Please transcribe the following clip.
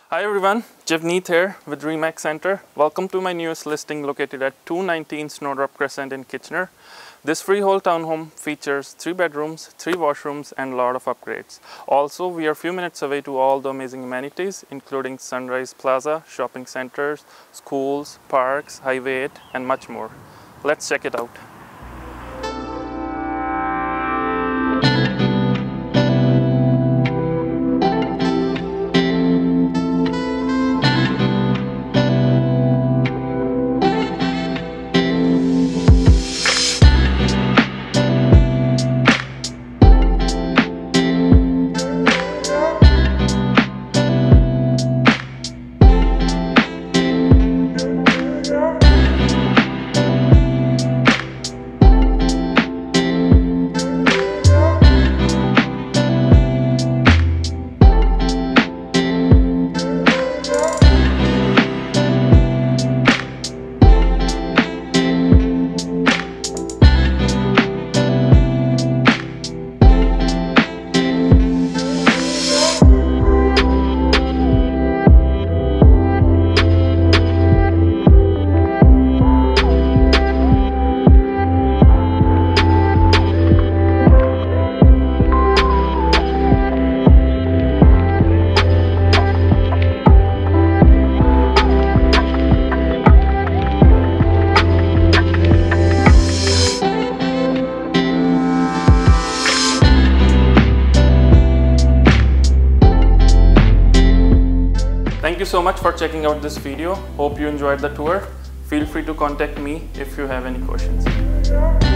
Hi everyone, Javneet here with Remax Center. Welcome to my newest listing located at 219 Snowdrop Crescent in Kitchener. This freehold townhome features 3 bedrooms, 3 washrooms and a lot of upgrades. Also, we are a few minutes away to all the amazing amenities including Sunrise Plaza, shopping centers, schools, parks, Highway 8 and much more. Let's check it out. Thank you so much for checking out this video. Hope you enjoyed the tour. Feel free to contact me if you have any questions.